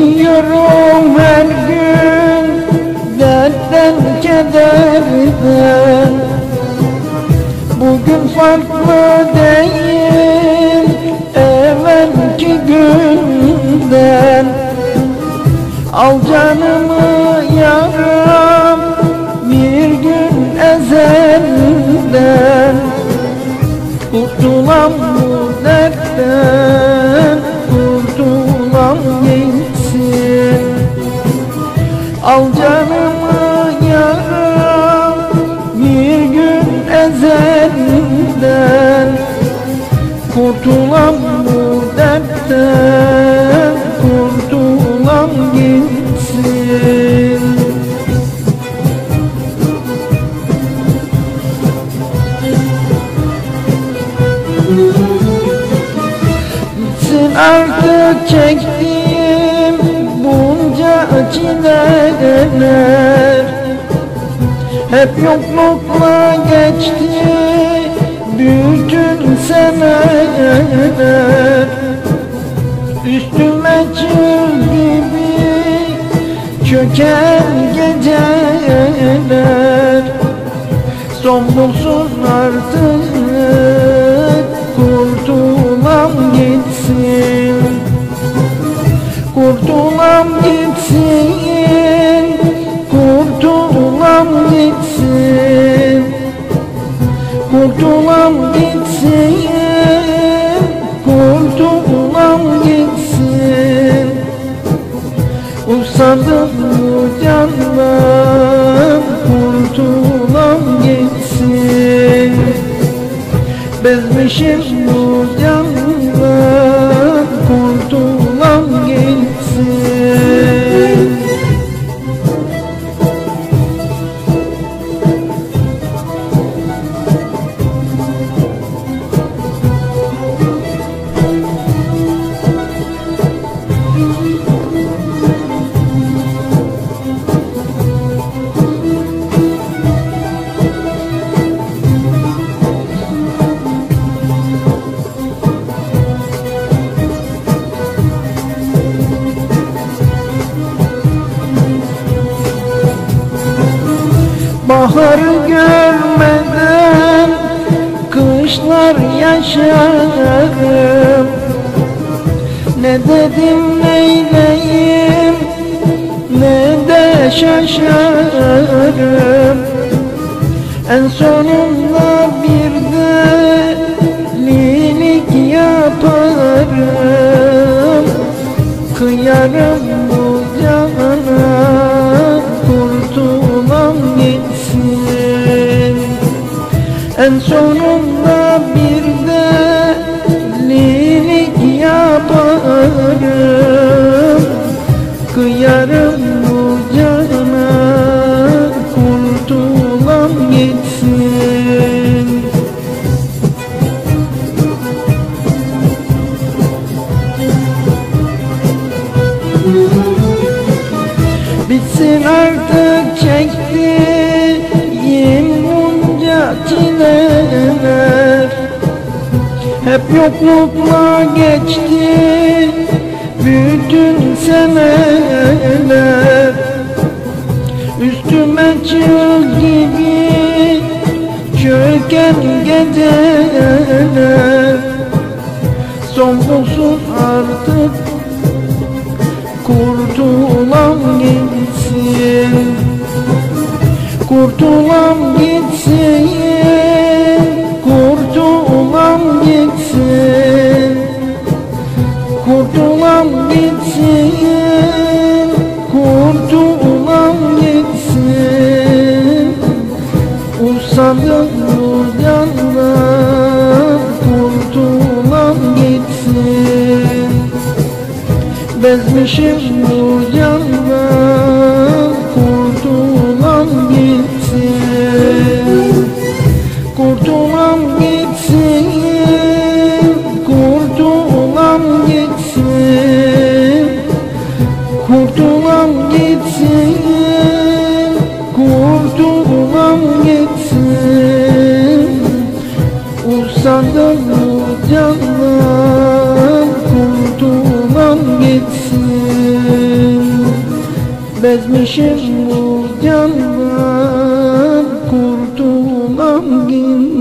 Geçiyorum her gün dertten kederden. Bugün farklı değil evvelki günden. Al canımı yaram bir gün ezelden. Kurtulam bu dertten, kurtulam gitsin. Al canımı yaram bir gün ezelden. Kurtulam bu dertten, kurtulam gitsin. Gitsin artık çektiğim bunca çileler. Hep yoklukla geçti bütün seneler. Üstüme çığ gibi çöken geceler. Son bulsun artık, kurtulam gitsin. Kurtulam gitsin, kurtulam gitsin. Kurtulam gitsin, kurtulam gitsin. Usandım bu candan, kurtulam gitsin. Bezmişim bu candan, kurtulam gitsin. Baharı görmeden kışlar yaşarım. Ne dedim neyleyim, ne de şaşarım. En sonunda bir delilik yaparım. Kıyarım bu cana, kurtulam gitsin. En sonunda bir delilik yaparım. Kıyarım bu cana, kurtulam gitsin. Bitsin artık çektiğim bunca çileler. Hep yoklukla geçti bütün seneler. Üstüme çığ gibi çöken geceler. Son bulsun artık, kurtulam gitsin. Kurtulam gitsin, kurtulam gitsin. Kurtulam gitsin, kurtulam gitsin. Usandım bu candan, kurtulam gitsin. Bezmişim bu candan, kurtulam gitsin. Kurtulam gitsin, kurtulam gitsin. Kurtulam gitsin, kurtulam gitsin. Usandım bu candan, kurtulam gitsin. bezmişim bu candan, kurtulam gitsin.